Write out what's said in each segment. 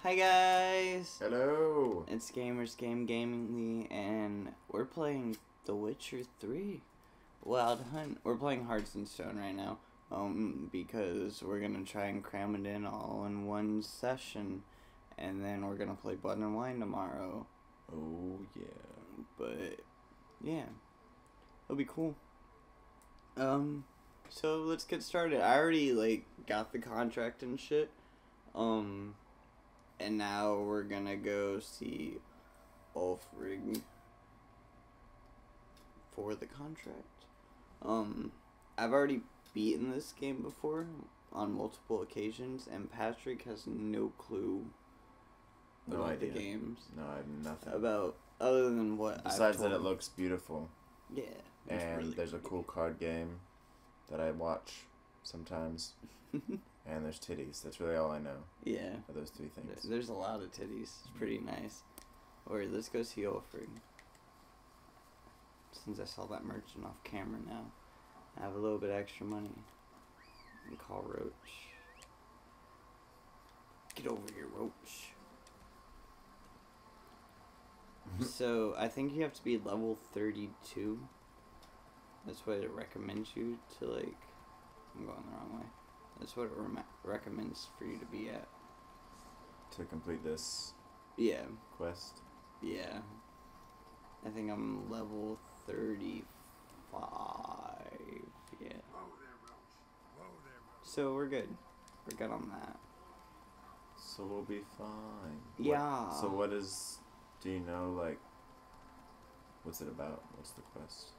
Hi guys! Hello! It's Gamers Game Gamingly, and we're playing The Witcher 3 Wild Hunt. We're playing Hearts and Stone right now, because we're gonna try and cram it in all in one session, and then we're gonna play Blood and Wine tomorrow. Oh yeah. But, yeah. It'll be cool. So let's get started. I already, got the contract and shit. And now we're gonna go see Olgeird for the contract. I've already beaten this game before on multiple occasions, and Patrick has no clue No about idea. the games. No, I have nothing. About, other than what Besides I've told that it him. looks beautiful. Yeah. It's And really there's a cool card game that I watch sometimes. And there's titties. That's really all I know. Yeah. Are those three things. There's a lot of titties. It's pretty nice. Alright, let's go see Olgeird. Since I saw that merchant off camera now, I have a little bit extra money. And call Roach. Get over here, Roach. So, I think you have to be level 32. That's what it recommends you to, I'm going the wrong way. That's what it recommends for you to be at. To complete this Yeah. quest. Yeah. I think I'm level 35. Yeah. So we're good. We're good on that. So we'll be fine. Yeah. So what is... Do you know, what's it about? What's the quest?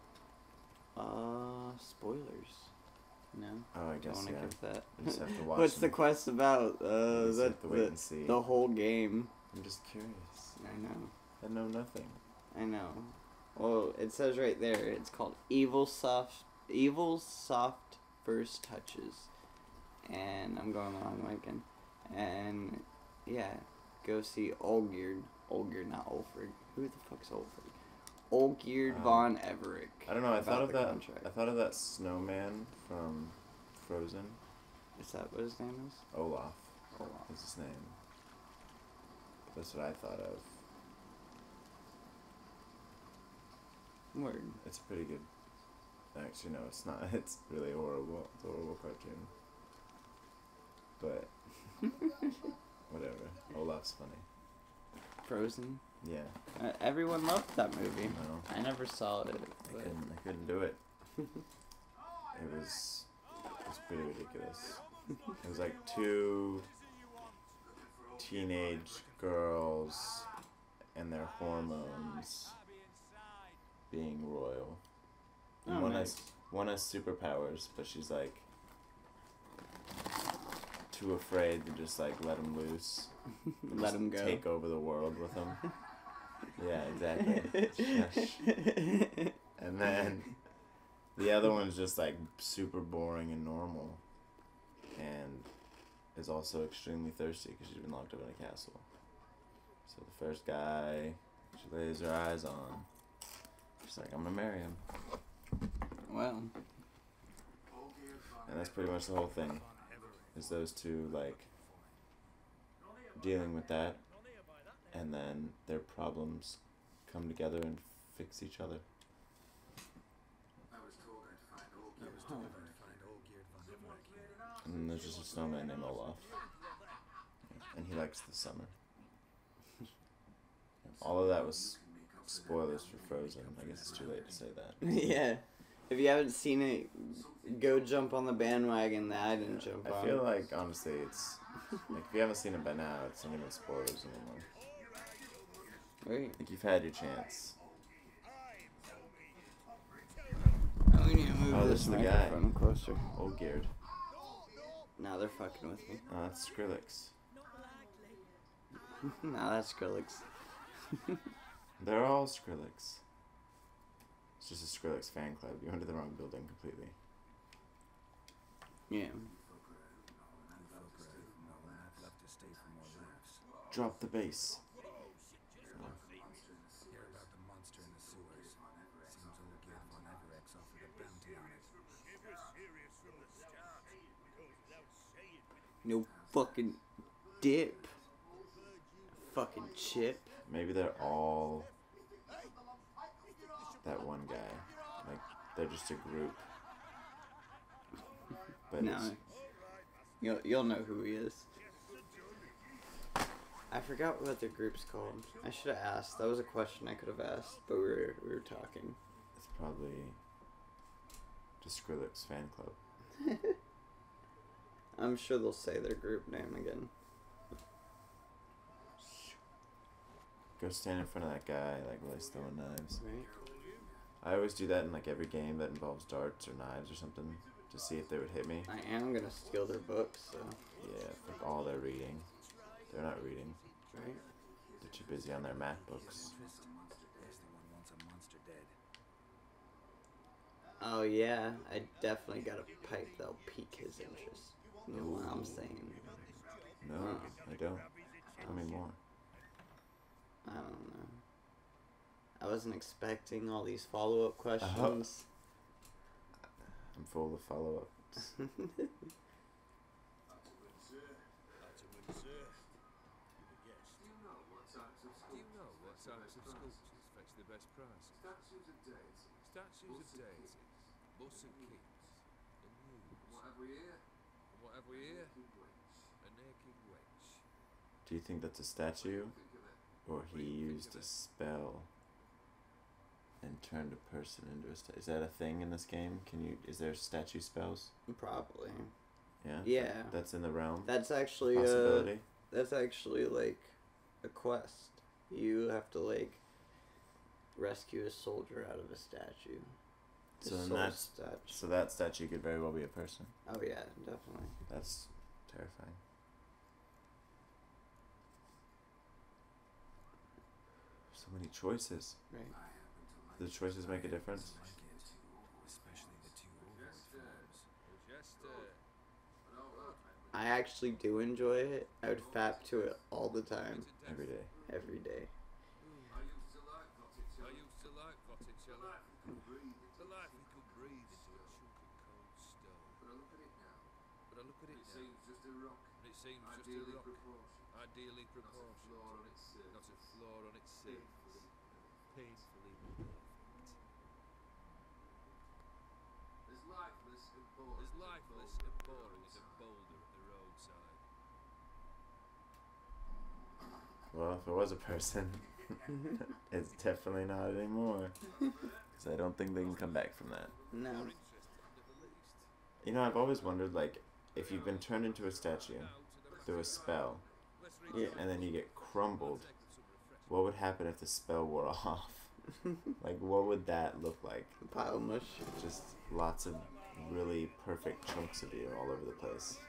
Spoilers. No? Oh, I Don't guess, want to yeah. give that. You just have to watch What's the them. quest about? just have to wait and see. The whole game. I'm just curious. I know. I know nothing. I know. Well, it says right there, it's called Evil Soft First Touches. And I'm going the wrong way again. And, yeah, go see Olgeird. Olgeird, not Olgeird. Who the fuck's Olgeird? Olgeird von Everett. I don't know, I thought of that. Contract. I thought of that snowman from Frozen. Is that what his name is? Olaf. Olaf. Is his name. That's what I thought of. Word. It's pretty good. Actually, no, it's not. It's really horrible. It's a horrible cartoon. But whatever. Olaf's funny. Frozen. Yeah. Everyone loved that movie. No. I never saw it. I couldn't do it. It was pretty ridiculous. It was like two teenage girls and their hormones being royal. And Oh, one nice. has superpowers, but she's too afraid to just let him loose. Let him go. Take over the world with him. Yeah, exactly. Shush. And then the other one's just super boring and normal, and is also extremely thirsty because she's been locked up in a castle. So the first guy she lays her eyes on, she's like, I'm gonna marry him. Well. And that's pretty much the whole thing. Is those two dealing with that, and then their problems come together and fix each other. And then there's just a snowman named Olaf. And he likes the summer. All of that was spoilers for Frozen. I guess it's too late to say that. Yeah. If you haven't seen it, go jump on the bandwagon that I didn't jump on. I feel honestly, it's... if you haven't seen it by now, it's not even spoilers anymore. Right. You've had your chance. Oh, we need to move this this is the guy. microphone closer. Olgeird. Now they're fucking with me. Oh, that's SKRILLEX. Nah, that's SKRILLEX. They're all SKRILLEX. It's just a SKRILLEX fan club. You went to the wrong building completely. Yeah. Drop the bass. No fucking dip. fucking chip. Maybe they're all that one guy. Like, they're just a group. But No. You'll know who he is. I forgot what their group's called. I should have asked. That was a question I could have asked, but we were talking. it's probably the SKRILLEX fan club. I'm sure they'll say their group name again. Go stand in front of that guy, like, while he's throwing knives. Right? I always do that in, like, every game that involves darts or knives or something, to see if they would hit me. I am gonna steal their books, so. Yeah, for all their reading. They're not reading. Right? They're too busy on their MacBooks. Oh yeah, I definitely got a pipe that'll pique his interest. You know what I'm saying? No, I don't. Tell me more. I don't know. I wasn't expecting all these follow-up questions. I'm full of follow-ups. Statues of deities, bus and keeps, and news. What have we here? A naked wench. Do you think that's a statue? Or he used a spell and turned a person into a statue? Is that a thing in this game? Is there statue spells? Probably. Yeah? Yeah. That's in the realm? That's actually Possibility? that's actually like a quest. You have to like rescue a soldier out of a statue. So that statue could very well be a person. Oh yeah, definitely. That's terrifying. So many choices. Right. Do the choices make a difference? I actually do enjoy it. I would fap to it all the time. Every day. Every day. I used to like Botticelli. The life we could breathe into a chunk of cold stone. But I look at it now. It seems just a rock. Ideally proportioned. Not a flaw on its surface. Painfully perfect. As lifeless and boring as a boulder at the roadside. Well, if it was a person, it's definitely not anymore. Because I don't think they can come back from that. No. You know, I've always wondered, like, if you've been turned into a statue through a spell, Yeah. and then you get crumbled, what would happen if the spell wore off? Like, what would that look like? Pile of mush. Just lots of really perfect chunks of you all over the place.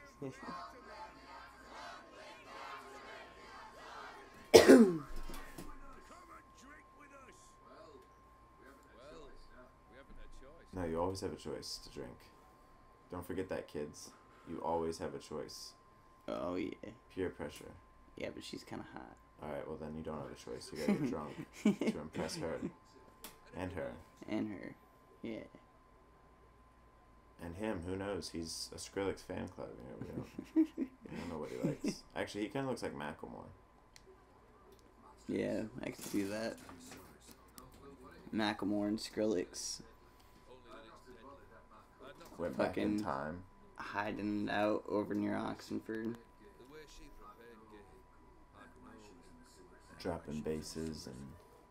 No, you always have a choice to drink. Don't forget that, kids. You always have a choice. Oh yeah. Peer pressure. Yeah, but she's kind of hot. Alright, well then you don't have a choice. You gotta get drunk to impress her. And her. And her. Yeah. And him, who knows? He's a SKRILLEX fan club. You know, we don't know what he likes. Actually, he kind of looks like Macklemore. Yeah, I could see that. Macklemore and SKRILLEX Went back in Fucking- time. hiding out over near Oxenford. Dropping bases and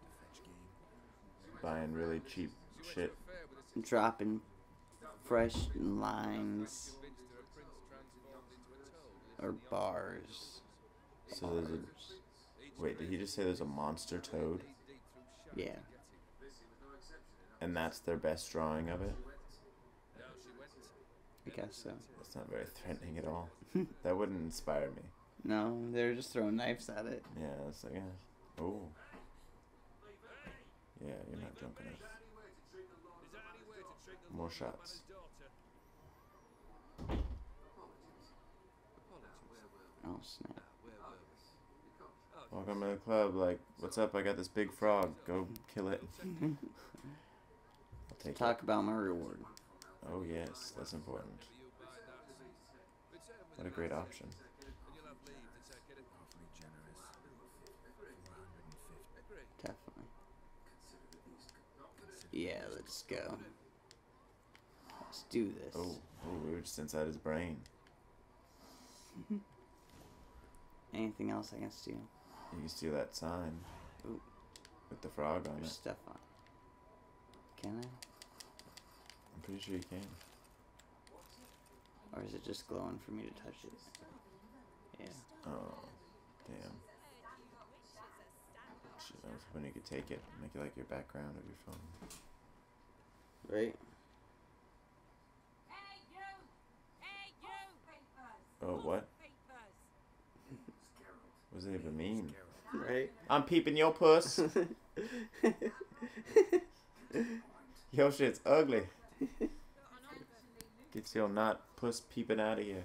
buying really cheap shit. Dropping fresh lines or bars. So there's a... Wait, did he just say there's a monster toad? Yeah. And that's their best drawing of it? I guess so. That's not very threatening at all. That wouldn't inspire me. No, they're just throwing knives at it. Yeah, it's like, yeah. Oh. Yeah, you're not drunk enough. More shots. Oh snap. Welcome to the club, like, what's up? I got this big frog. Go kill it. I'll take Talk about my reward. it. Oh, yes, that's important. What a great option. Yeah, let's go. Let's do this. Oh, we were just inside his brain. Anything else I can steal? You can steal that sign. Ooh. With the frog on There's it. stuff on. Can I? I'm pretty sure you can. Or is it just glowing for me to touch it? Yeah. Oh, damn. Shit, I was hoping you could take it and make it like your background of your phone. Right? Oh, what? What does it even mean? Right? I'm peeping your puss. Your shit's ugly. Get your not puss peeping out of here.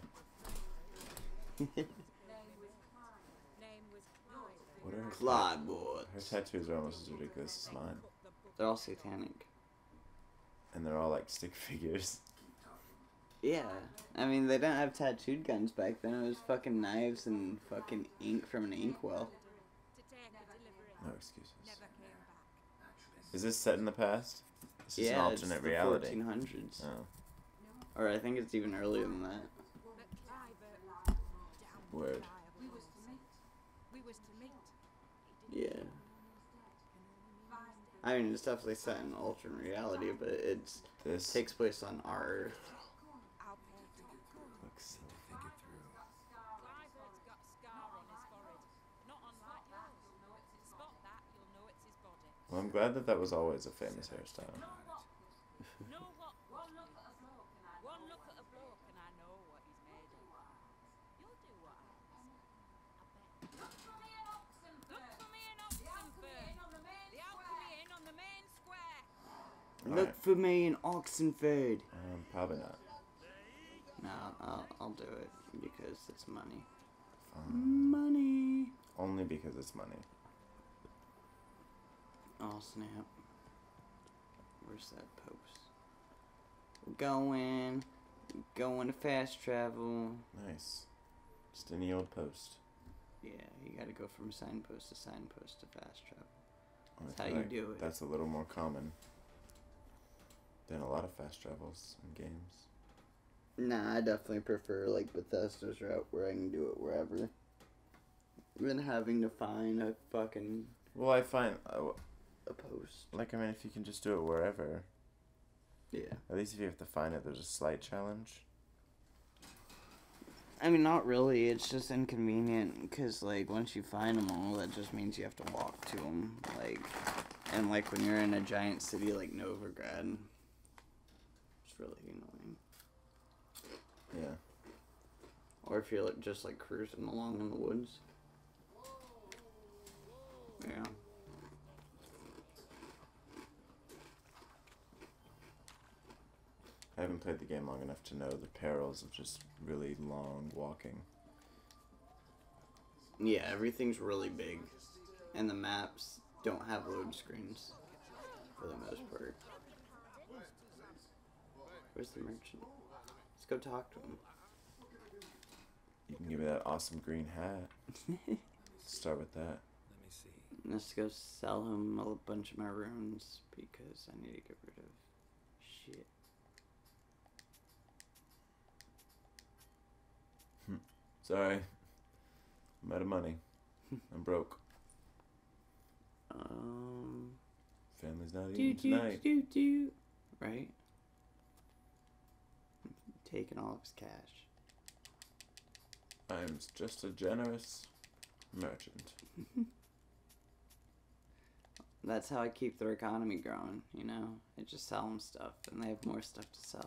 What are her Clawboards. Her tattoos are almost as ridiculous as mine. They're all satanic. And they're all like stick figures. Yeah. I mean, they didn't have tattooed guns back then. It was fucking knives and fucking ink from an inkwell. No excuses. Is this set in the past? This is an Yeah, it's alternate the reality. 1400s. Oh. Or I think it's even earlier than that. Word. Yeah. I mean, it's definitely set in alternate reality, but it This takes place on our Earth. looks so Well, I'm glad that was always a famous hairstyle. One look at a bloke and I know what he's made of. You'll do what I say. Look for me in Oxenford. The Alchemy Inn on the main square. Look for me in Oxenford. Probably not. No, I'll do it because it's money. Money. Only because it's money. Oh snap! Where's that post? We're going to fast travel. Nice. Just any old post. Yeah, you gotta go from signpost to signpost to fast travel. I That's feel how you like do it. That's a little more common than a lot of fast travels in games. Nah, I definitely prefer like Bethesda's route where I can do it wherever. Than having to find a fucking Well, I find, a post. like, I mean, if you can just do it wherever, Yeah. at least if you have to find it, there's a slight challenge. I mean, not really. It's just inconvenient because, like, once you find them all, that just means you have to walk to them. Like, and, like, when you're in a giant city like Novigrad, it's really annoying. Yeah. Or if you're, like, just, like, cruising along in the woods. Yeah. I haven't played the game long enough to know the perils of just really long walking. Yeah, everything's really big. And the maps don't have load screens. For the most part. Where's the merchant? Let's go talk to him. You can give me that awesome green hat. Start with that. Let me see. Let's go sell him a bunch of my runes because I need to get rid of shit. Sorry. I'm out of money. I'm broke. Family's not eating tonight. Right? Taking all of his cash. I'm just a generous merchant. That's how I keep their economy growing, you know? I just sell them stuff, and they have more stuff to sell.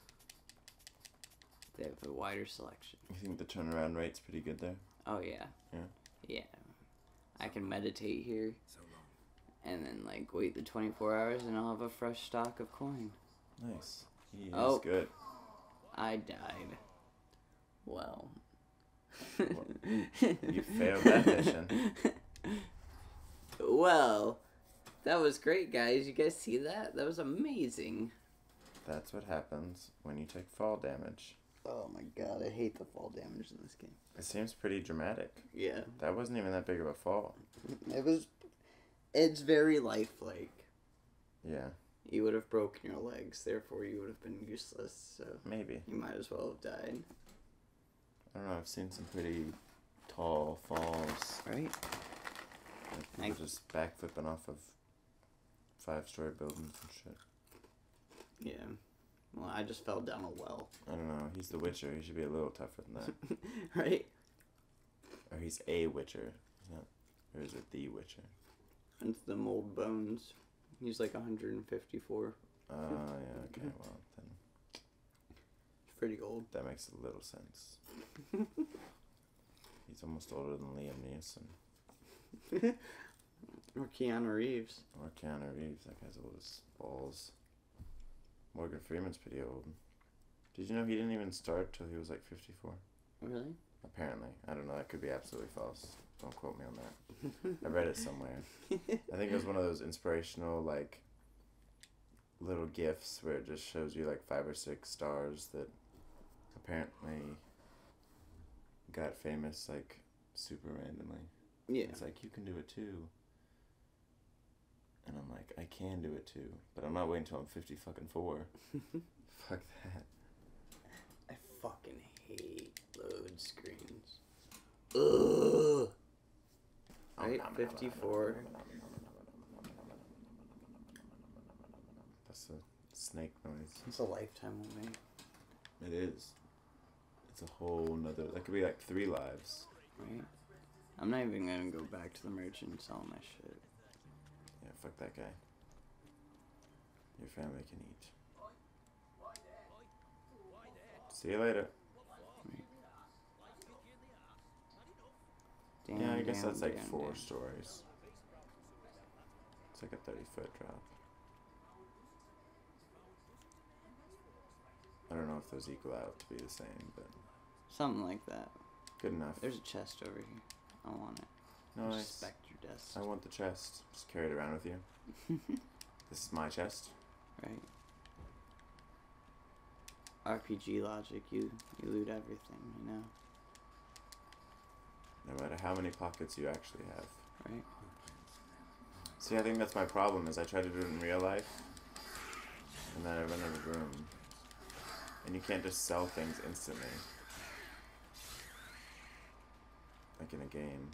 They have a wider selection. You think the turnaround rate's pretty good there? Oh, yeah. Yeah. Yeah. I can meditate here, So long. and then, like, wait the 24 hours, and I'll have a fresh stock of coin. Nice. He is Oh. good. I died. Well. You failed that mission. Well, that was great, guys. You guys see that? That was amazing. That's what happens when you take fall damage. Oh my god, I hate the fall damage in this game. It seems pretty dramatic. Yeah. That wasn't even that big of a fall. It's very lifelike. Yeah. you would have broken your legs, therefore you would have been useless, so Maybe. you might as well have died. I don't know, I've seen some pretty tall falls. Right? Like people just backflipping off of 5-story buildings and shit. Yeah. Well, I just fell down a well. I don't know, he's the Witcher, he should be a little tougher than that. Right? Or he's a Witcher. He's not, or is it the Witcher? It's the mold bones. He's like 154. Yeah, okay, well, then It's pretty old. that makes a little sense. He's almost older than Liam Neeson. Or Keanu Reeves. Or Keanu Reeves, that guy's old as balls. Morgan Freeman's pretty old. Did you know he didn't even start till he was like 54? Really? Apparently. I don't know, that could be absolutely false. Don't quote me on that. I read it somewhere. I think it was one of those inspirational, like, little gifs where it just shows you, like, 5 or 6 stars that apparently got famous, like, super randomly. Yeah. It's like, you can do it too. And I'm like, I can do it too. But I'm not waiting until I'm 50 fucking 4. Fuck that. I fucking hate load screens. Ugh. Right? 54. That's a snake noise. It's a lifetime of me. It is. It's a whole nother. That could be like 3 lives. Right? I'm not even gonna go back to the merchant and sell my shit. Yeah, fuck that guy. Your family can eat. See you later. Damn, Yeah, I guess damn, that's like damn, 4 damn. stories. It's like a 30-foot drop. I don't know if those equal out to be the same, but Something like that. good enough. There's a chest over here. I want it. Nice. Respect your desk. I want the chest. Just carry it around with you. This is my chest. Right. RPG logic, you loot everything, you know? No matter how many pockets you actually have. Right? See, I think that's my problem, is I try to do it in real life, and then I run out of room. And you can't just sell things instantly. Like in a game.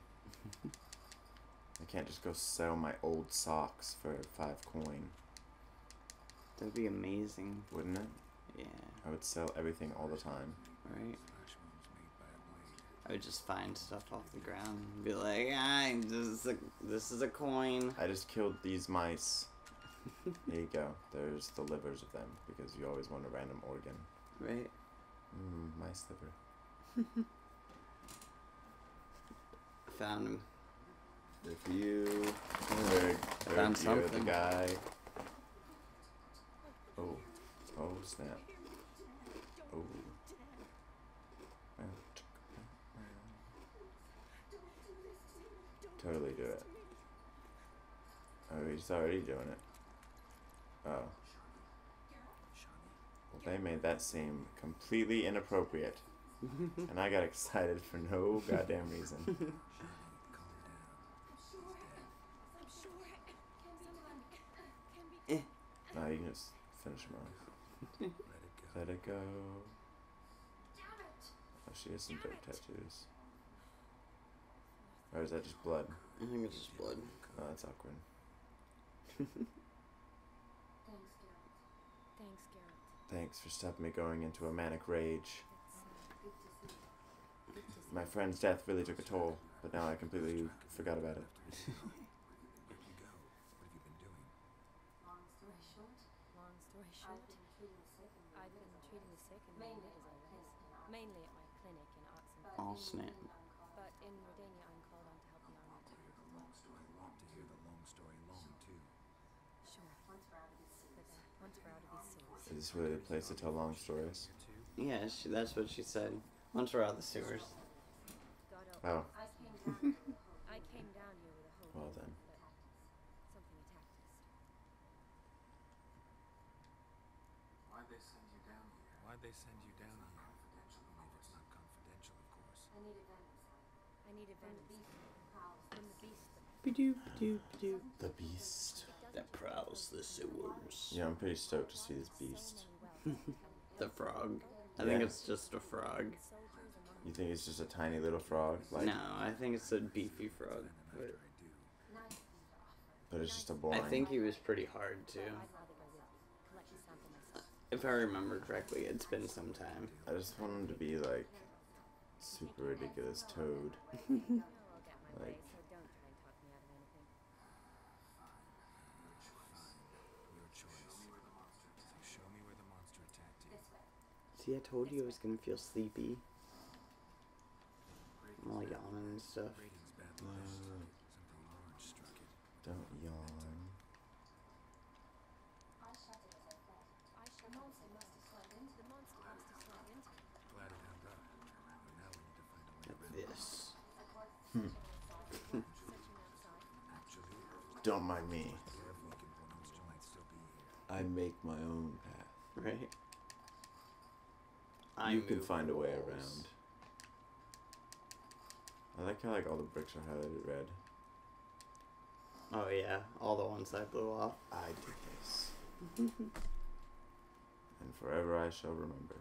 I can't just go sell my old socks for 5 coin. That'd be amazing. Wouldn't it? Yeah. I would sell everything all the time. Right? I would just find stuff off the ground and be like, this is a coin. I just killed these mice. Here you go. There's the livers of them, because you always want a random organ. Right? Mice liver. Found him. If you Found you're the something. guy. Oh. Oh, snap. Oh. Totally do it. Oh, he's already doing it. Oh. Well, they made that seem completely inappropriate. And I got excited for no goddamn reason. No, you can just finish him off. Let it go. Oh, she has some dope tattoos. Or is that just blood? I think it's just blood. Oh, that's awkward. Thanks, Garrett. Thanks for stopping me going into a manic rage. My friend's death really took a toll, but now I completely forgot about it. Long story short, I've been treating the sick in Maine as I was, mainly at my clinic in Arts and Oh, snap. But in Rodania, I'm called on to help the army. To hear the long story long too. Sure. But once we're out of these sewers. Is this really the place to tell long stories? Yeah, that's what she said. Once we're out of the sewers. God help. Oh, I came down here with a hope. well then. But something attacked us. Why'd they send you down here? Why'd they send you down here? It's not confidential, of course. I need a venom. From the beast. Ba-doop, ba-doop, ba-doop. The beast. that prowls the sewers. Yeah, I'm pretty stoked to see this beast. The frog. I think Yeah. it's just a frog. You think it's just a tiny little frog? Like, No, I think it's a beefy frog. but it's just a I boring. think he was pretty hard too. If I remember correctly, it's been some time. I just want him to be like super ridiculous toad. Like, Your choice. So show me where the monster attacked you. See, I told you I was gonna feel sleepy. I'm all yawning and stuff. Ratings badly missed. Something large struck it. don't yawn. Glad it held up. But now we need to find a way Like around this. Actually, Don't mind me. careful, the monster might still be here. I make my own path. Right? You can move find a way walls. around. I like how like all the bricks are highlighted red. Oh yeah, all the ones I blew off. I did this. And forever I shall remember.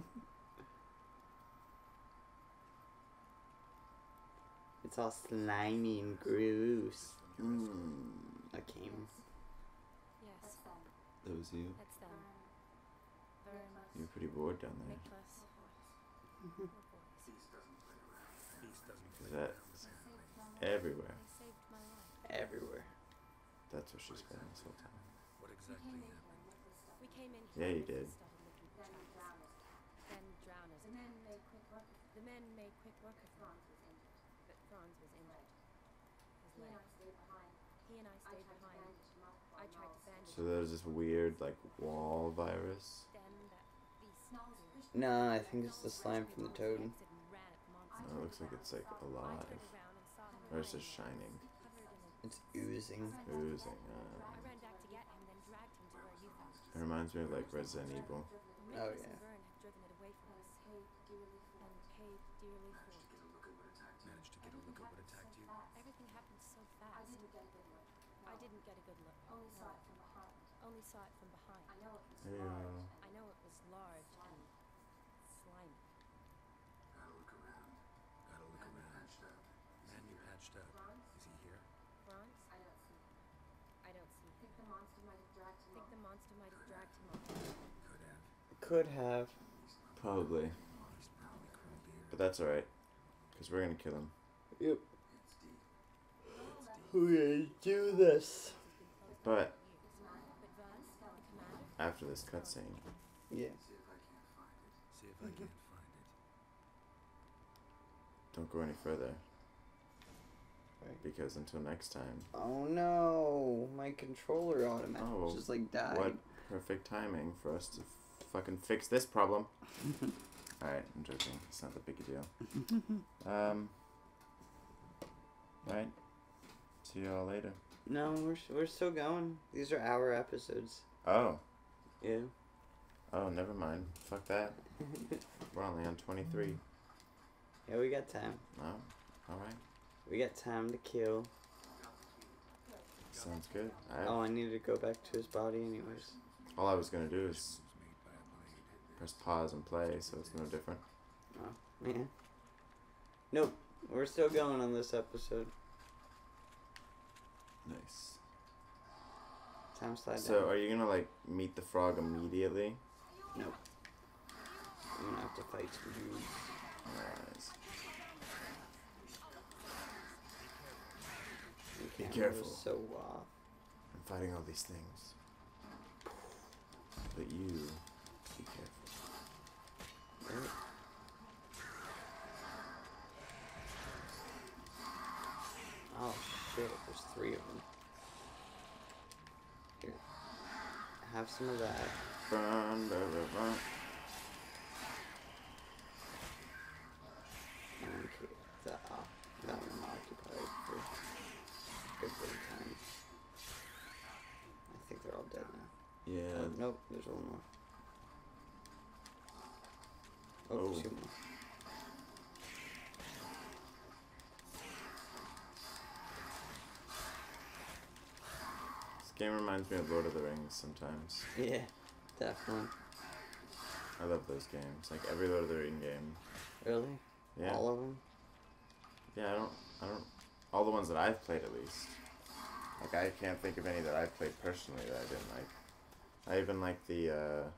It's all slimy and gross. I came. Yes, That was you? that's them. Vern, You're pretty bored down there. Nicholas. Good boys. Beast doesn't Is that everywhere? They saved my life. Everywhere. That's what she's been this whole time. What exactly happened? We came in Yeah, here you did. and started looking for traps. Then drowners. The men made quick work of them. But Franz was injured. His leg. He and I stayed behind. I tried to bandage So there's this weird like wall virus. Then that beast. No, I think it's the slime from the toad. Oh, it looks like it's like alive. Or it's just shining. It's oozing. Oozing. I ran back to get him, then dragged him to where you found It reminds me of like Resident Evil. Oh, Nicholas yeah. and Vern had driven it away from us. And paid dearly for it. Managed to get a look at what attacked you? Everything happened so fast. I didn't get a good look. Only saw it from behind. Hey, I know it was large and slimy. Gotta look around. Man you patched up. Is he here? Franz? I don't see him. Think the monster might have dragged him off. Could have. Could have. Probably. He's probably crawled here. But that's alright. Because we're gonna kill him. Yep. We do this. But But Vern, the commander? after this cutscene, Yeah. See if I can't find it. don't go any further. Right. Because until next time. Oh no, my controller automatically Oh, just like died. What perfect timing for us to fucking fix this problem. Alright, I'm joking. It's not that big a deal. Right. See y'all later. No, we're still going. These are our episodes. Oh. Yeah. Oh, never mind. Fuck that. We're only on 23. Yeah, we got time. Oh, alright. We got time to kill. Sounds good. Oh, I need to go back to his body anyways. All I was gonna do is Was made by a blade. press pause and play, so it's no different. Oh, yeah. Nope. We're still going on this episode. Nice. Time slide So, down. are you gonna like meet the frog immediately? Nope. I'm gonna have to fight some dudes. Nice. The Be camera careful. was so off. I'm fighting all these things. But you, be careful. Right. Oh shit, there's 3 of them. Here. Have some of that. Run, run, run, run. And keep that one occupied for a good bit of time. I think they're all dead now. Yeah. Oh, nope, there's one more. Oh. 2 more. This game reminds me of Lord of the Rings sometimes. Yeah, definitely. I love those games. Like every Lord of the Ring game. Really? Yeah. All of them? Yeah, I don't. All the ones that I've played, at least. Like I can't think of any that I've played personally that I didn't like. I even like the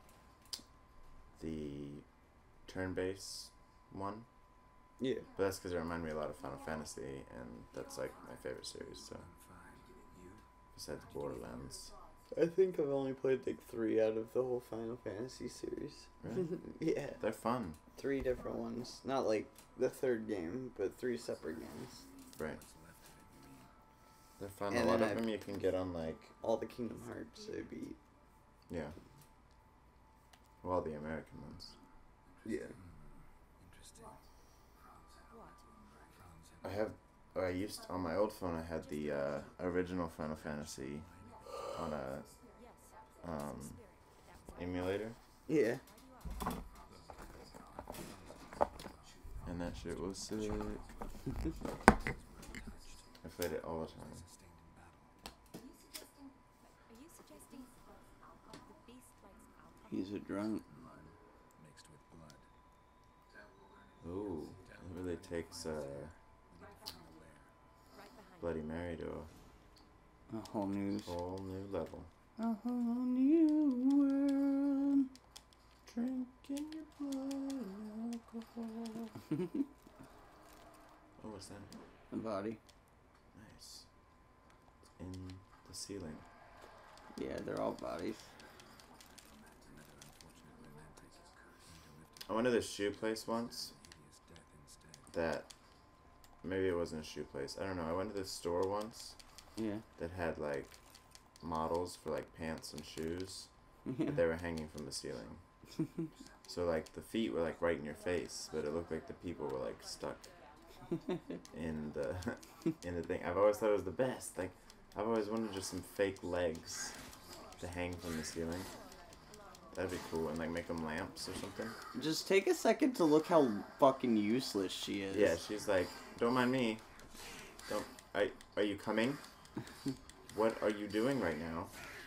turn-based one. Yeah. But that's because it reminded me a lot of Final Fantasy, and that's like my favorite series. So besides Borderlands. I think I've only played like 3 out of the whole Final Fantasy series. Really? Yeah. They're fun. 3 different ones. Not like the 3rd game, but 3 separate games. Right. They're fun. And a lot then of them you can get on like... All the Kingdom Hearts I beat. Yeah. Well, the American ones. Yeah. I used on my old phone. I had the original Final Fantasy on a emulator, Yeah. and that shit was sick. I played it all the time. Are you suggesting the beast likes alcohol? He's a drunk. Mixed with blood. Ooh, it really takes Right behind Bloody Mary to A whole new... a whole new level. A whole new world. Drinking your blood and alcohol. Oh, what's that? The body. Nice. It's in the ceiling. Yeah, they're all bodies. I went to this shoe place once. That maybe it wasn't a shoe place. I don't know. I went to this store once Yeah. that had like models for like pants and shoes, Yeah. but they were hanging from the ceiling. So like the feet were like right in your face, but it looked like the people were like stuck in the in the thing. I've always thought it was the best. Like I've always wanted just some fake legs to hang from the ceiling. That'd be cool, and like make them lamps or something. Just take a second to look how fucking useless she is. Yeah, she's like, don't mind me. Don't. Are you coming? What are you doing right now?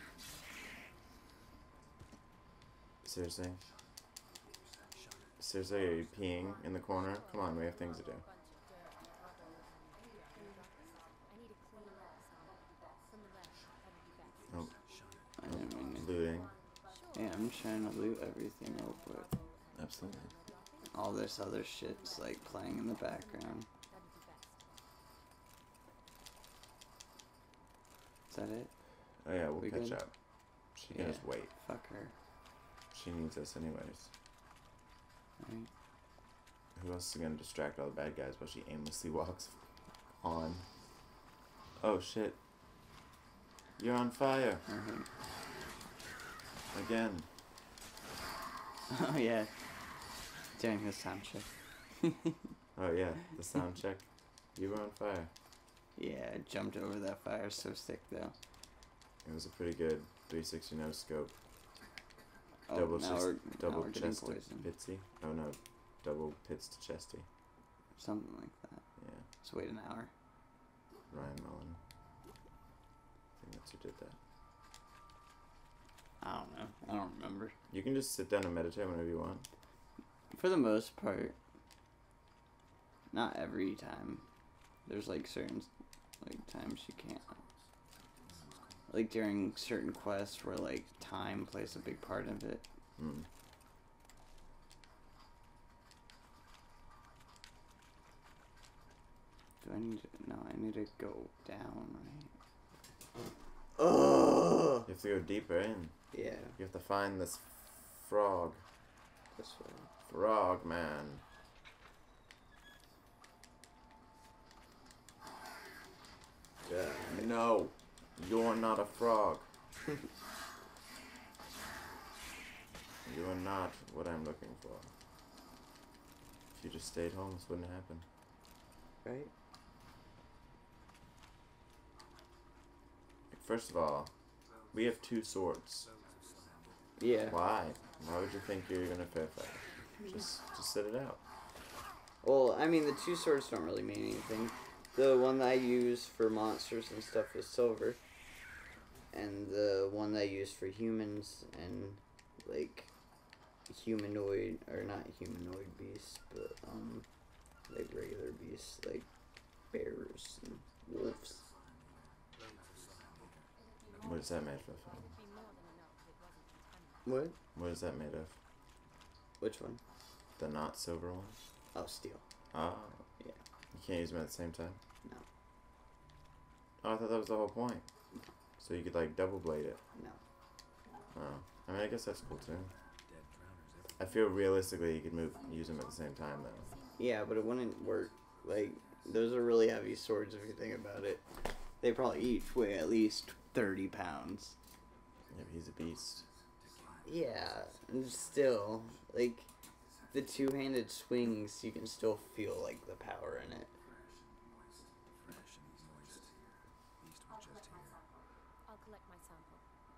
Seriously? Seriously, are you peeing in the corner? Come on, we have things to do. I need a clean from the left. That would be best. Oh, I didn't mean to. looting. Yeah, I'm trying to loot everything real quick. Absolutely. All this other shit's like playing in the background. That'd be best. Is that it? Oh yeah, we'll We catch good? up. She can Yeah. just wait. Fuck her. She needs us anyways. Right? Who else is gonna distract all the bad guys while she aimlessly walks on? Oh shit. You're on fire. Alright. Again. Oh yeah. During the sound check. Oh yeah, the sound check. You were on fire. Yeah, I jumped over that fire so sick though. It was a pretty good 360 no scope. Oh, Double now chest, we're double getting chest to poisoned. pitsy. Oh no, double pits to chesty. Something like that. Yeah, Let's wait an hour. Ryan Mullen. I think that's who did that. I don't know. I don't remember. You can just sit down and meditate whenever you want. For the most part. Not every time. There's like certain like times you can't. Like during certain quests where like time plays a big part of it. Hmm. Do I need to? No, I need to go down, right? Oh! You have to go deeper in. Yeah, You have to find this frog. this way. Frog man. Yeah. No, you're not a frog. You are not what I'm looking for. If you just stayed home, this wouldn't happen. Right? First of all, we have 2 swords. Yeah. Why? Why would you think you're gonna fair fight? Just sit it out. Well, I mean, the 2 swords don't really mean anything. The one that I use for monsters and stuff is silver. and the one that I use for humans and like humanoid or not humanoid beasts, but like regular beasts like bears and wolves. What is that made of? It'd be more than enough if it wasn't contaminated. What? What is that made of? Which one? The not silver one? Oh, steel. Oh. Yeah. You can't use them at the same time? No. Oh, I thought that was the whole point. So you could like double blade it. No. Oh. I mean, I guess that's cool too. I feel realistically you could use them at the same time though. Yeah, but it wouldn't work. Like, those are really heavy swords if you think about it. They probably each weigh at least 30 pounds. Yeah, but he's a beast. Yeah, and still, like, the two-handed swings, you can still feel, like, the power in it. I'll collect my sample.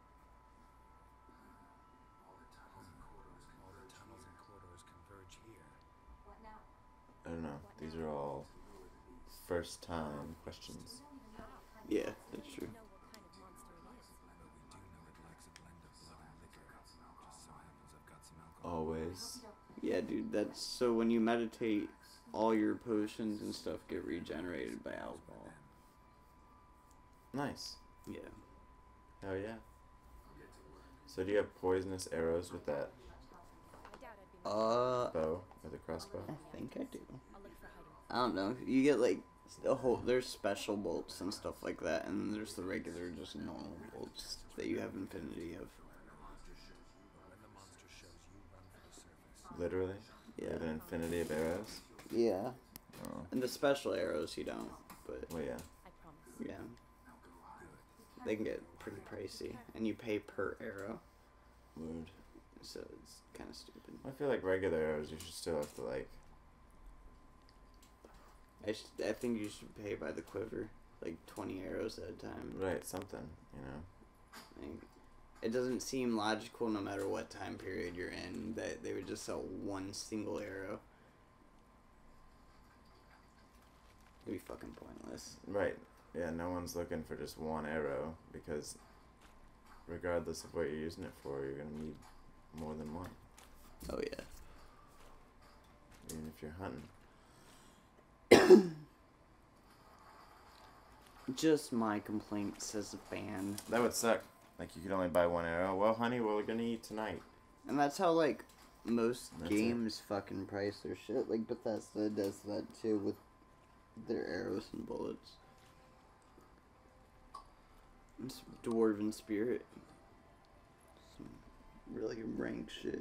All the tunnels and corridors converge here. I don't know. These are all first time questions. Yeah, that's true. I know what kind of monster it is. But we do know it likes a blend of blood and liquor. Just so happens I've got some alcohol. Always. Yeah, dude, that's, so when you meditate, all your potions and stuff get regenerated by alcohol. Nice. Yeah. Hell yeah. So do you have poisonous arrows with that I doubt I'd be bow, with the crossbow? I think I do. I'll look for hiding. I don't know. You get, like, the whole, there's special bolts and stuff like that, and there's the regular, just normal bolts that you have infinity of. When the monster shows you, run for the surface. Literally? You have an Yeah. infinity of arrows? Yeah. Oh. And the special arrows you don't, but Well, yeah. I promise. yeah. They can get pretty pricey, and you pay per arrow, Weird. so it's kind of stupid. I feel like regular arrows you should still have to like... I think you should pay by the quiver, like 20 arrows at a time. Right, something, you know? Like, it doesn't seem logical no matter what time period you're in that they would just sell one single arrow. It'd be fucking pointless. Right. Yeah, no one's looking for just one arrow because regardless of what you're using it for, you're going to need more than one. Oh yeah. Even if you're hunting. Just my complaint, says the fan. That would suck. Like, you could only buy one arrow. Well, honey, what we're going to eat tonight? And that's how, like, most That's games fucking price their shit. Like, Bethesda does that too with their arrows and bullets. It's Dwarven Spirit. Some really rank shit.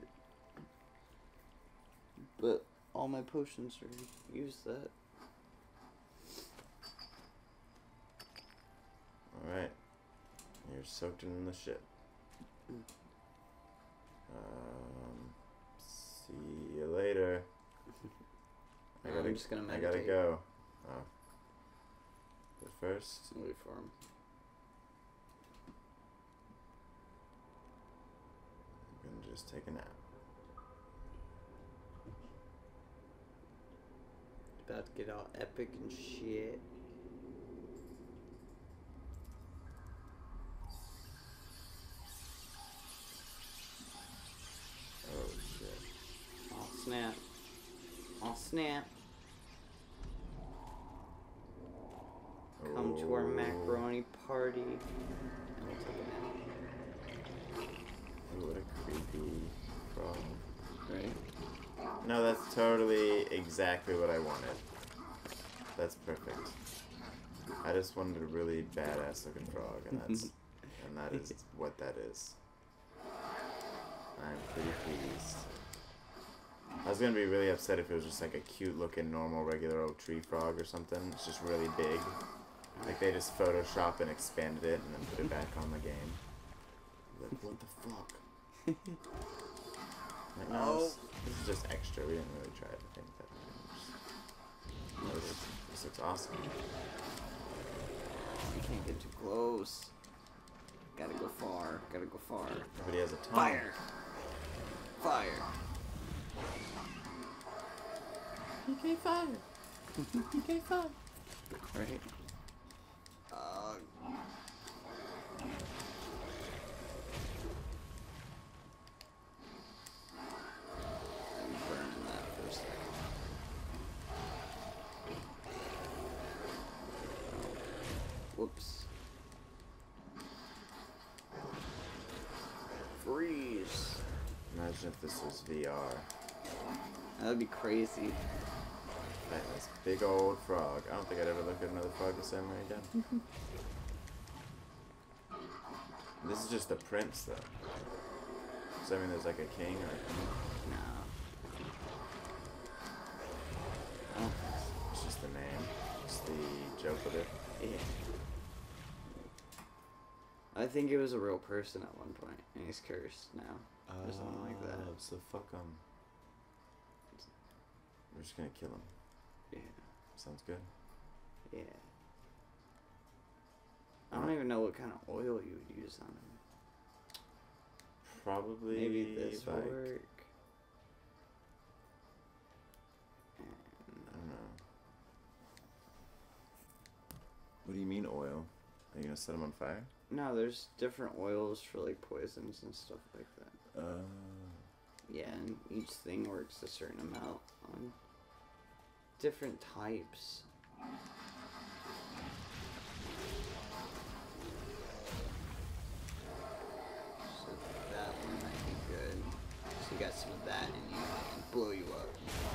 But all my potions are use that. Alright. You're soaked in the shit. See you later. I'm just gonna I meditate. gotta go. Oh. But first, Wait for him. I'm gonna just take a nap. About to get all epic and shit. Oh shit. Oh snap. Oh snap. Come to our macaroni party. And we'll take a nap. Oh, what a creepy frog. Right? No, that's totally exactly what I wanted. That's perfect. I just wanted a really badass looking frog, and that is what that is. I'm pretty pleased. I was gonna be really upset if it was just like a cute looking normal regular old tree frog or something. It's just really big. Like they just Photoshop and expanded it and then put it back on the game. Like, what the fuck? Like, no, this is just extra. We didn't really try to think that much. This looks awesome. You can't get too close. Gotta go far. Gotta go far. But he has a tongue. Fire! Fire! PK fire! PK fire! Right? Imagine if this was VR. That would be crazy. Man, this big old frog. I don't think I'd ever look at another frog the same way again. This is just the prince, though. So, I mean, there's like a king or a queen. No. It's just the name. It's the joke of it. Yeah. I think it was a real person at one point, and he's cursed now. Or something like that. So fuck him. We're just gonna kill him. Yeah. Sounds good. Yeah. I don't even know what kind of oil you would use on him. Probably Maybe this will like, work. I don't know. What do you mean oil? Are you gonna set him on fire? No, there's different oils for like poisons and stuff like that. Yeah, and each thing works a certain amount on different types. So that one might be good. So you got some of that in you and blow you up.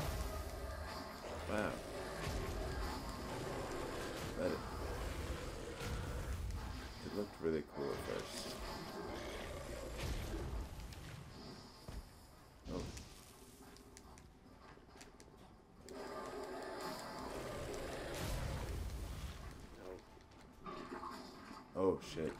Wow. It looked really cool at first. Oh. Oh shit.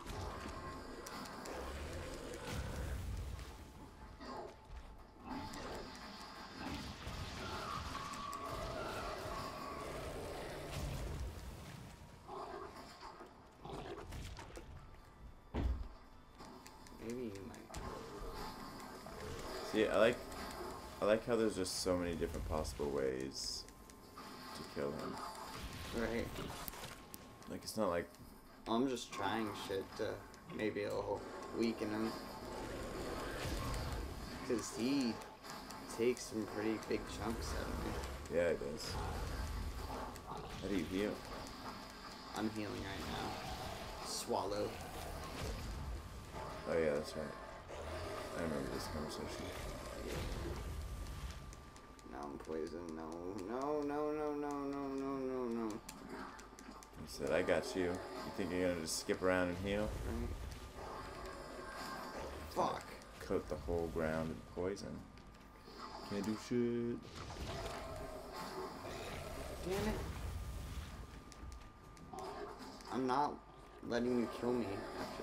Maybe you might. See, I like how there's just so many different possible ways to kill him. Right. Like, it's not like... I'm just trying shit to maybe it'll weaken him. Because he takes some pretty big chunks out of me. Yeah, it does. How do you heal? I'm healing right now. Swallow. Oh yeah, that's right. I remember this conversation. Now I'm poisoned. No, no, no, no, no, no, no, no, no. He said, I got you. You think you're gonna just skip around and heal? Right. Fuck. Coat the whole ground in poison. Can't do shit. Damn it. I'm not letting you kill me after.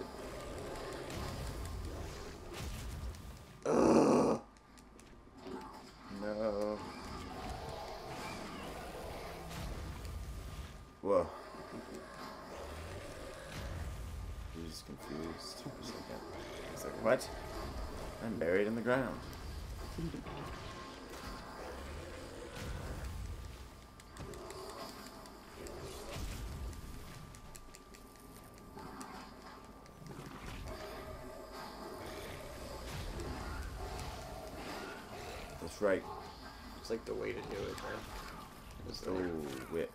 Ugh. No. Whoa. He's just confused for a second. He's like, what? I'm buried in the ground. That's right. It's like the way to do it, bro. It's Oh, there. whip.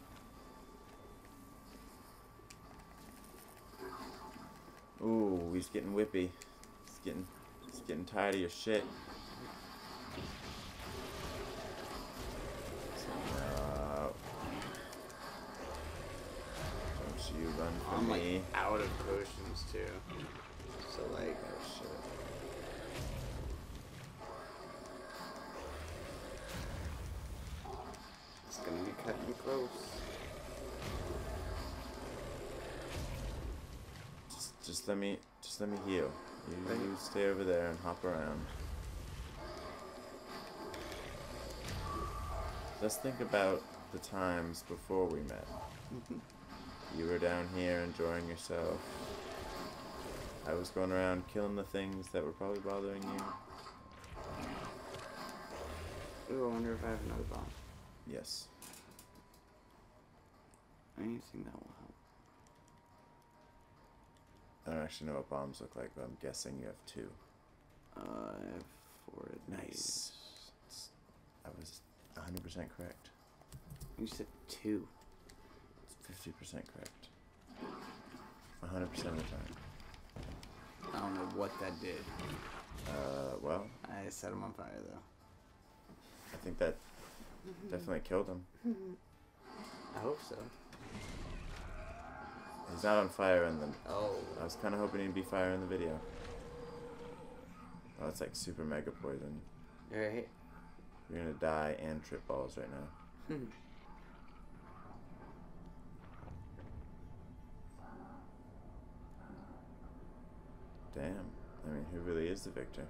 Ooh, he's getting whippy. He's getting tired of your shit. So, don't you run from I'm me. like out of potions too. So like, Oh shit. it's gonna be cutting close. Just let me heal. You stay over there and hop around. Let's think about the times before we met. You were down here enjoying yourself. I was going around killing the things that were probably bothering you. Ooh, I wonder if I have another bomb. Yes. Anything that will help. I don't actually know what bombs look like, but I'm guessing you have 2. I have 4 of these. Nice. I was 100% correct. You said 2. It's 50% correct. 100% of the time. I don't know what that did. Well, I set him on fire though. I think that definitely killed him. I hope so. He's not on fire in the... Oh. I was kind of hoping he'd be fire in the video. Oh, it's like super mega poison. Alright. You're gonna die and trip balls right now. Damn. I mean, who really is the victor?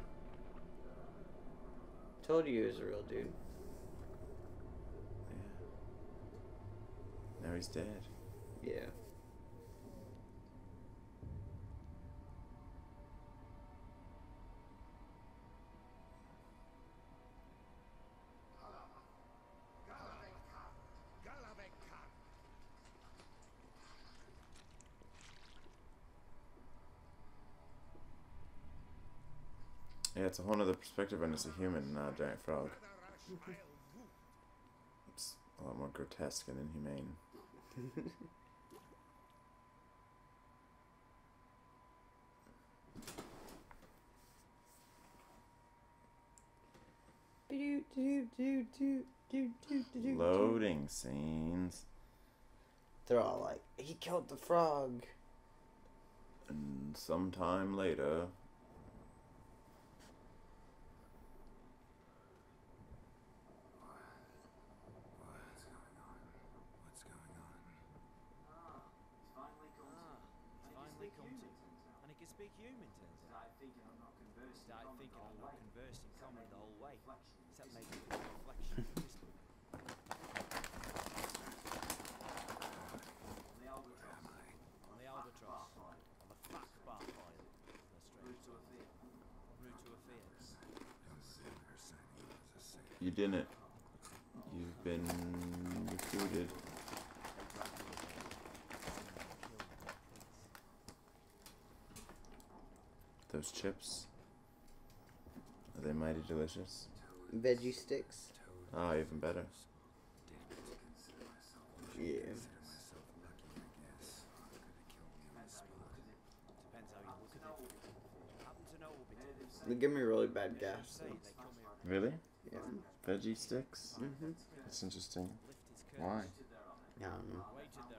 Told you he was a real dude. Yeah. Now he's dead. Yeah. Yeah, it's a whole nother perspective when it's a human, not a giant frog. It's a lot more grotesque and inhumane. Loading scenes. They're all like, he killed the frog. And sometime later... Speak human, turns out. Started thinking I'm not conversing common the whole way. Except maybe a reflection. On the albatross. On the fat bar oil. Route to a fear. You didn't. You've been recruited. Those chips, are they mighty delicious? Veggie sticks. Oh, even better. Yeah. Depends how you look at it. Happen to know They give me really bad gas. Though. Really? Yeah. Veggie sticks? Mm-hmm. That's interesting. Why? I don't know.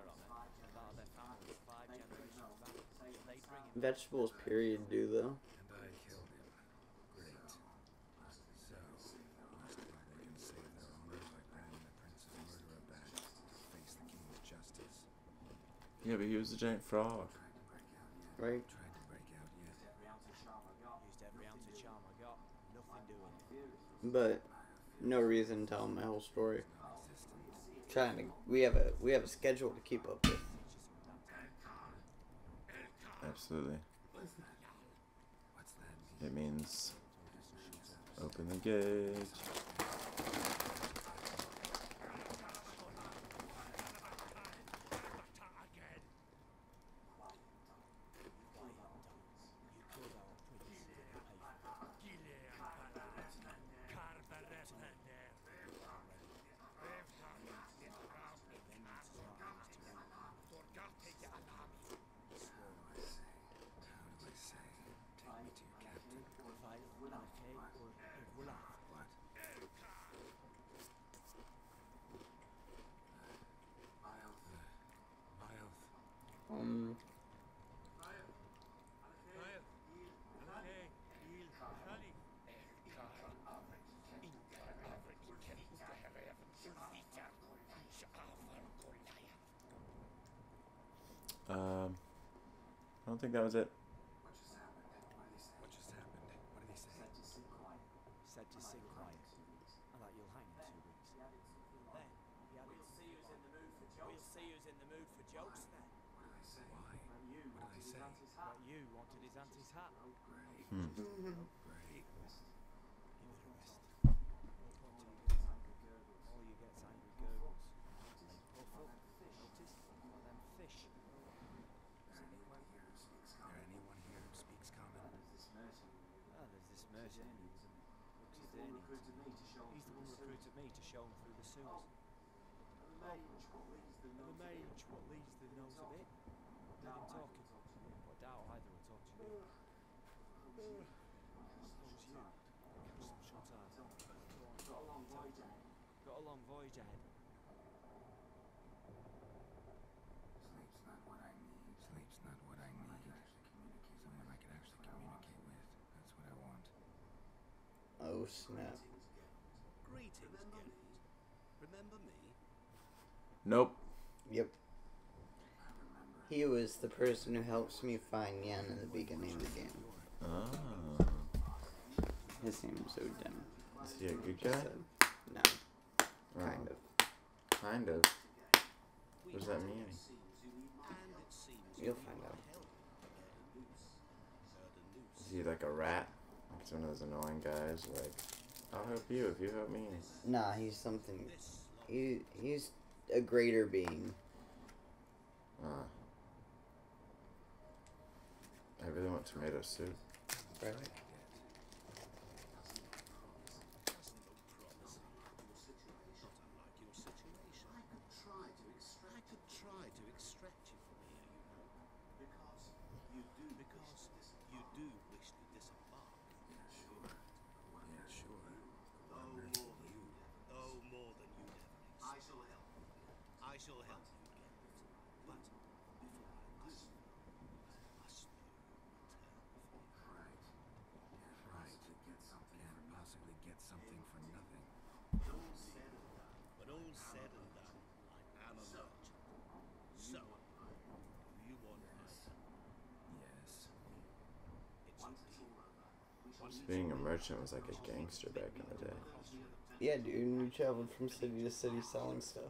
Vegetables, period, do though. And I killed him. Great. So, most likely can save their honor by bringing the prince's murderer back to face the king's justice. Yeah, but he was a giant frog. Right? Tried to break out yet. Used every ounce of charm I got. Nothing doing. But no reason to tell him my whole story. Trying to, we have a schedule to keep up with. Absolutely. What's that? It means open the gate. I don't think that was it. What just happened? What did he say? Said to sit quiet. And that you'll hang in 2 weeks. Then, he added, we'll see who's in the mood for jokes then. What did I say? Why? What did I say? But you wanted his auntie's hat. Great. Hmm. Great. Give it a rest. All you get's angry gurgles. They puff up. Notice? One of them fish. Anyone here who speaks common? There's this merchant who looks his earnings. He's the one recruited me to show him through the sewers. And the mage what leads the nose a bit. Heard him talking. But I doubt either will talk to me. Catch some shot out. Got a long voyage ahead. Got a long voyage ahead. Sleep's not what I need. Sleep's not what I need. Someone I can actually communicate with. That's what I want. Oh snap. Greetings, Geralt. Remember me? Nope. Yep. He was the person who helps me find Yen in the beginning of the game. Oh. His name is Odin. Is he a good guy? No. Oh. Kind of. Kind of. What does that mean? And it seems You'll find out. Is he like a rat? Like he's one of those annoying guys. Like, I'll help you if you help me. Nah, he's something. He's a greater being. I really want tomato soup. Right. I could try to extract you from here, you know. Because you do wish to disembark. Yeah, sure. Oh, more than you ever expect. I shall help you. I shall help you, Geralt. But before I do, I must know Right. Can't possibly get something for nothing. When all's said and done, I am a merchant. So, you want Yes. It's Being a merchant was like a gangster back in the day. Yeah, dude. You traveled from city to city selling stuff.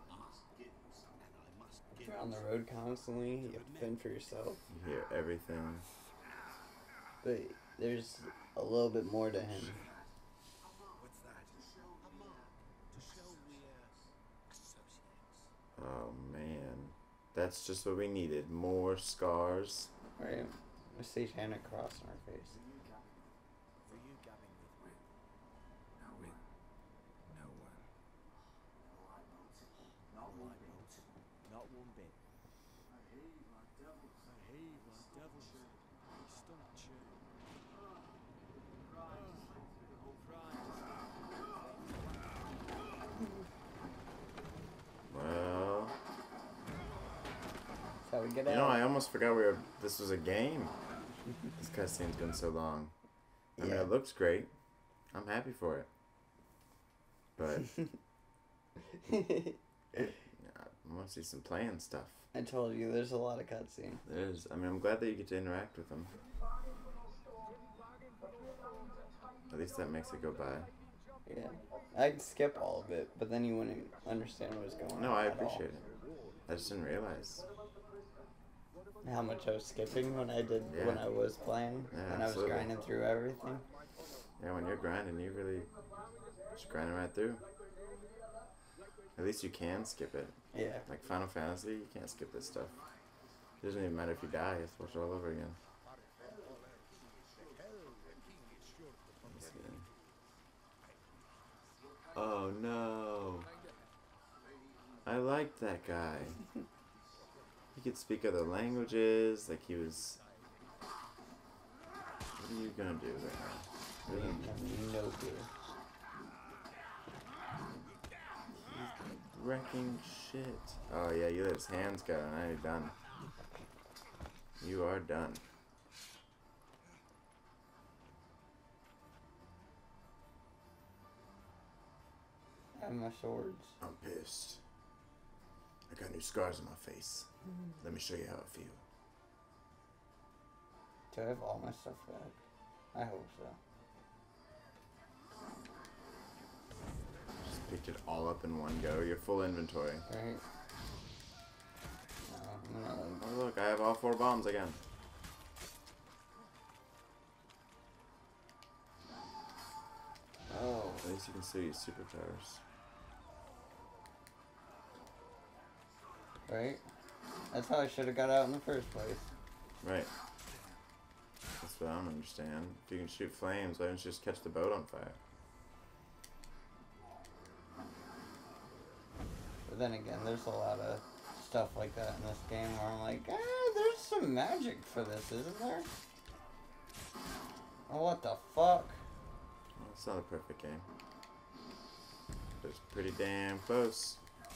You're on the road constantly. You have to fend for yourself. You hear everything. But there's a little bit more to him. What's that? A mark to show we're associates. Oh man. That's just what we needed. More scars. Right? A satanic cross on our face. For you gabbing with me. No one. No one. Not one bit. Not one bit. I heave like devils. Stomach chew. Well, That's how we get you out. know, I almost forgot this was a game. This cutscene's been so long. I mean, Yeah. it looks great. I'm happy for it. But I want to see some playing stuff. I told you, there's a lot of cutscene. There's. I mean, I'm glad that you get to interact with them. At least that makes it go by. Yeah. I'd skip all of it, but then you wouldn't understand what was going on. No, I at all. appreciate it. I just didn't realize. How much I was skipping when I Yeah. was playing, Yeah, when I was absolutely. grinding through everything. Yeah, when you're grinding, you really just grinding right through. At least you can skip it. Yeah. Like Final Fantasy, you can't skip this stuff. It doesn't even matter if you die, you have to watch it all over again. Let's see. Oh no. I liked that guy. He could speak other languages, like he was... What are you gonna do right now? Really? No clue. He's wrecking shit. Oh yeah, you let his hands go, and now you're done. You are done. I have my swords. I'm pissed. I got new scars on my face. Let me show you how I feel. Do I have all my stuff back? I hope so. Just picked it all up in one go. Your full inventory. Right? No, I'm gonna... Oh look, I have all 4 bombs again. Oh. At least you can see your superpowers. Right? That's how I should have got out in the first place. Right. That's what I don't understand. If you can shoot flames, why don't you just catch the boat on fire? But then again, there's a lot of stuff like that in this game where I'm like, there's some magic for this, isn't there? Oh, what the fuck? Well, it's not a perfect game. But it's pretty damn close.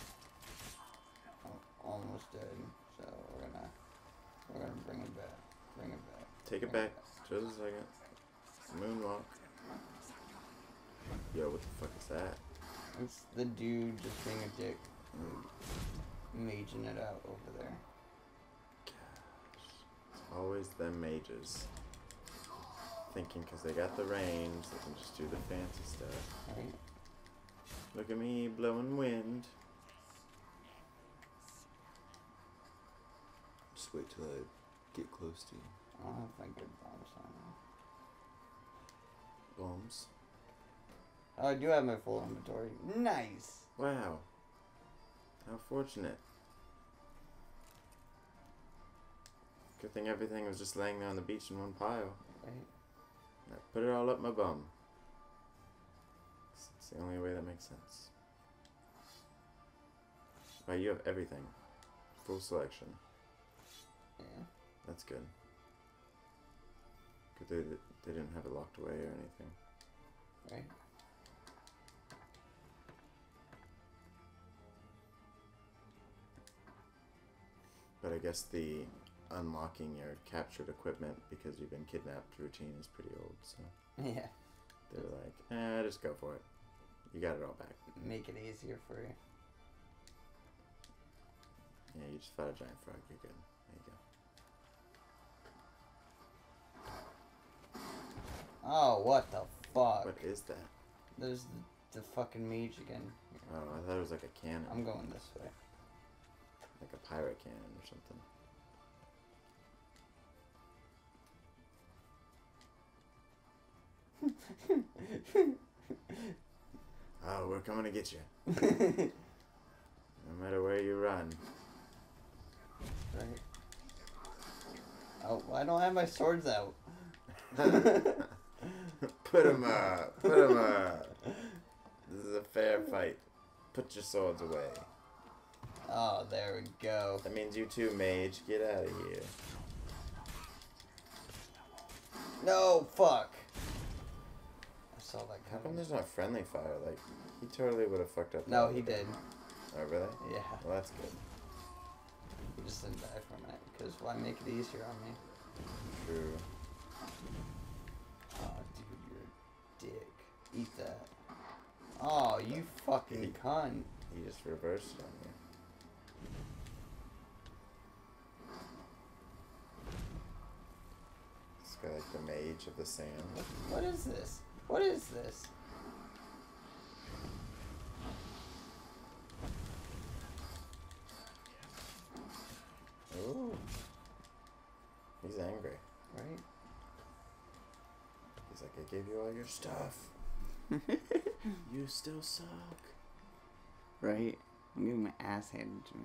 Almost dead. So we're gonna bring it back. Bring it back. Take it back. Just a second. Moonwalk. Yo, what the fuck is that? It's the dude just being a dick. Maging it out over there. It's always them mages. Thinking because they got the range, they can just do the fancy stuff. Right? Look at me blowing wind. Just wait till I get close to you. I don't have my good bombs on now. Bombs. Oh, I do have my full inventory. Nice! Wow. How fortunate. Good thing everything was just laying there on the beach in one pile. Right? I put it all up my bum. It's the only way that makes sense. Wow, you have everything. Full selection. Yeah. That's good. Good they didn't have it locked away or anything. Right? But I guess the unlocking your captured equipment because you've been kidnapped routine is pretty old, so Yeah. they were like, just go for it. You got it all back. Make it easier for you. Yeah, you just fought a giant frog, you're good. There you go. Oh, what the fuck? What is that? There's the fucking mage again. Oh, I thought it was like a cannon. I'm going this way. Like a pirate cannon or something. Oh, we're coming to get you. No matter where you run. Right. Oh, I don't have my swords out. Put 'em up. Put 'em up. This is a fair fight. Put your swords away. Oh, there we go. That means you too, mage. Get out of here. No, fuck. I saw that How come coming. there's not friendly fire? Like, he totally would have fucked up. No, that he other did. thing. Oh, really? Yeah. Well, that's good. He just didn't die from it. Because why make it easier on me? True. Oh, dude, you're a dick. Eat that. Oh, you fucking cunt. He just reversed on you. This guy, like the mage of the sand. What is this? What is this? Ooh. He's angry. Right? He's like, I gave you all your stuff. You still suck. Right? I'm getting my ass handed to me.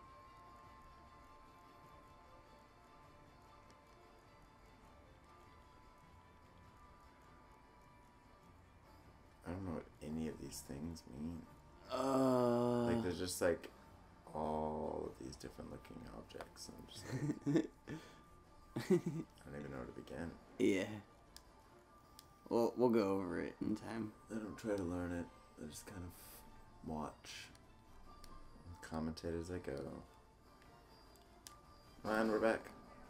I don't know what any of these things mean. Like Like, there's just like all of these different looking objects, and I'm just like, I don't even know where to begin. Yeah. Well, we'll go over it in time. I don't try to learn it. I just kind of watch, and commentate as I go. And we're back.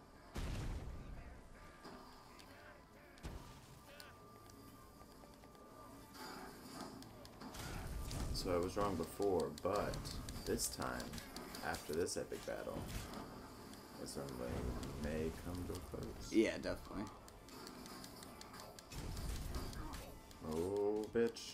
So I was wrong before, but this time, after this epic battle, is when we may come to a close. Yeah, definitely. Oh, bitch.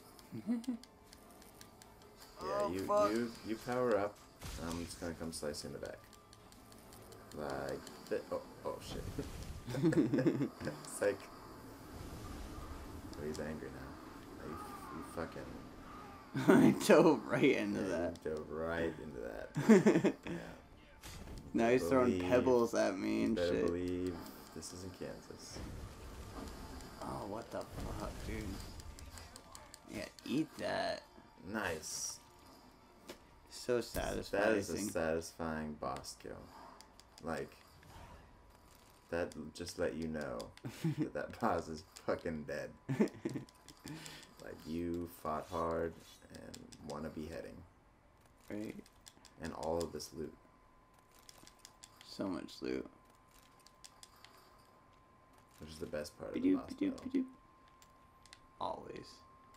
Oh, Yeah, fuck. you power up. I'm just gonna come slice you in the back. Like that. Oh shit. It's like, oh, he's angry now. You fucking. I dove right into Yeah, that. you dove right into that. Yeah. Now he's throwing Believe- pebbles at me You and better shit. believe this isn't Kansas. Oh, what the fuck, dude? Yeah, eat that. Nice. So That is a satisfying. satisfying boss kill. Like, that just let you know that boss is fucking dead. Like, you fought hard and want a beheading. Right? And all of this loot. So much loot. Which is the best part of the boss battle. Always.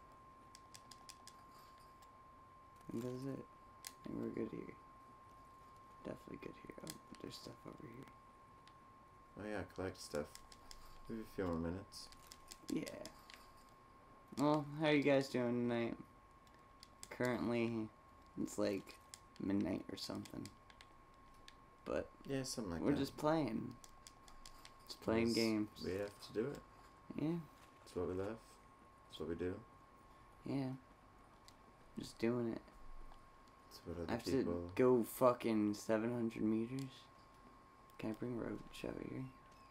I think that's it. I think we're good here. Definitely good here. Oh, but there's stuff over here. Oh yeah, collect stuff. Maybe a few more minutes. Yeah. Well, how are you guys doing tonight? Currently, it's like midnight or something. But yeah, something like we're that. just playing. Just playing games. We have to do it. Yeah. That's what we love. That's what we do. Yeah. Just doing it. That's what I other have people... to go fucking 700 meters. Can I bring Roach out here?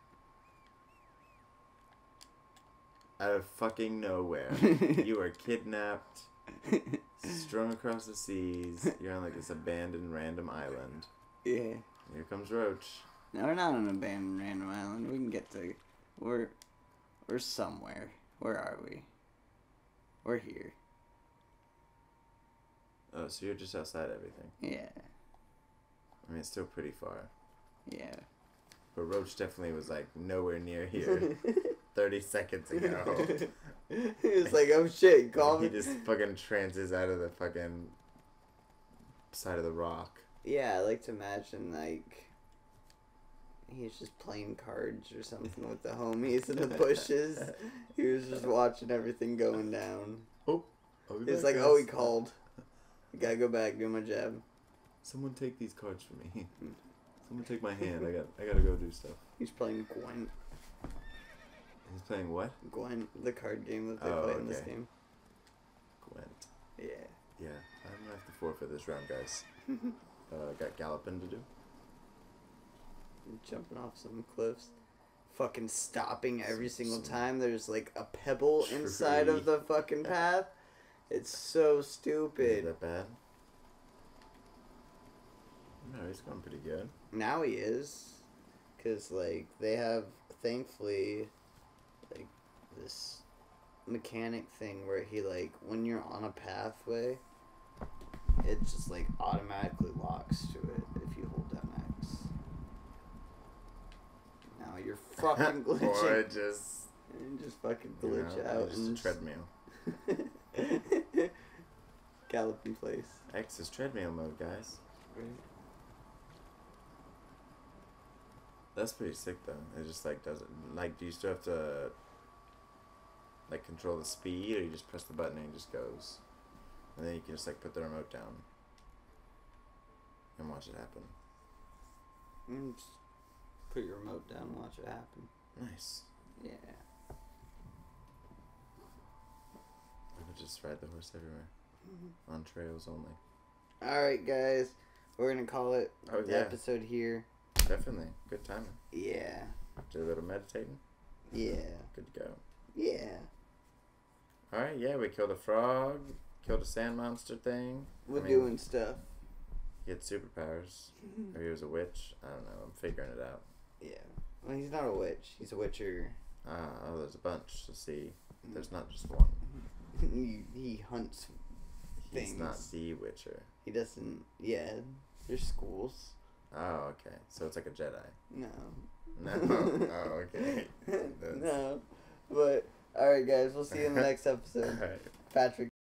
Out of fucking nowhere. You are kidnapped, strung across the seas. You're on like this abandoned random island. Yeah. Here comes Roach. No, we're not on an abandoned random island. We can get to... We're somewhere. Where are we? We're here. Oh, so you're just outside everything. Yeah. I mean, it's still pretty far. Yeah. But Roach definitely was like nowhere near here 30 seconds ago. He was like, oh shit, call me. He just fucking trances out of the fucking side of the rock. Yeah, I like to imagine, like, he's just playing cards or something with the homies in the bushes. He was just watching everything going down. Oh. He's like, oh, he called. I gotta go back, do my job. Someone take these cards from me. Someone take my hand. I gotta go do stuff. He's playing Gwent. He's playing what? Gwent, the card game that they play in this game. Gwent. Yeah. Yeah, I'm gonna have to forfeit this round, guys. Got galloping to do. Jumping off some cliffs. Fucking stopping every single time there's like a pebble inside of the fucking path. It's so stupid. Is that bad? No, he's going pretty good. Now he is. Because, like, they have, thankfully, like, this mechanic thing where he, like, when you're on a pathway, it just, like, automatically locks to it if you hold down X. Now you're fucking glitching. Or just... And just fucking glitch out. Just a treadmill. Gallop in place. X is treadmill mode, guys. Right. That's pretty sick, though. It just, like, doesn't... Like, do you still have to, like, control the speed, or you just press the button and it just goes? And then you can just, like, put the remote down and watch it happen. Just put your remote down and watch it happen. Nice. Yeah. I could just ride the horse everywhere. On trails only. Alright, guys. We're going to call it the episode here. Definitely. Good timing. Yeah. Do a little meditating. Yeah. Good to go. Yeah. Alright, yeah, we killed a frog. Killed a sand monster thing. We're doing stuff. He had superpowers. Or he was a witch. I don't know. I'm figuring it out. Yeah. Well, he's not a witch. He's a witcher. Oh, there's a bunch to see. There's not just one. He hunts things. He's not the witcher. He doesn't... Yeah. There's schools. Oh, okay. So it's like a Jedi. No. No. Oh, okay. No. But, alright, guys. We'll see you in the next episode. Alright. Patrick.